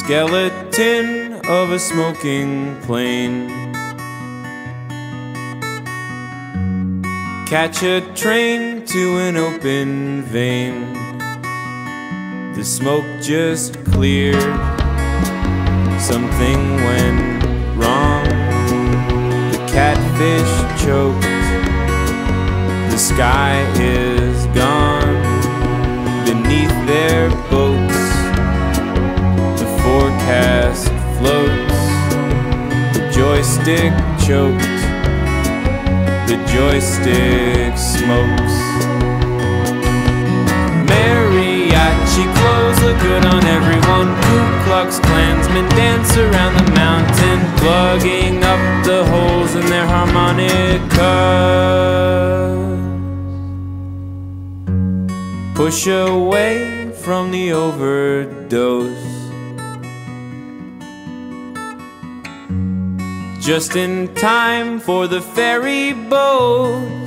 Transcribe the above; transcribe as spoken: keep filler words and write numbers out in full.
skeleton of a smoking plane. Catch a train to an open vein. The smoke just cleared. Something went wrong. The catfish choked. The sky is gone beneath their boats. The forecast floats. The joystick choked. The joystick smokes. Mariachi clothes look good on everyone. Ku Klux Klansmen dance around the mountain, plugging up the holes in their harmonicas. Push away from the overdose. Just in time for the ferry boat.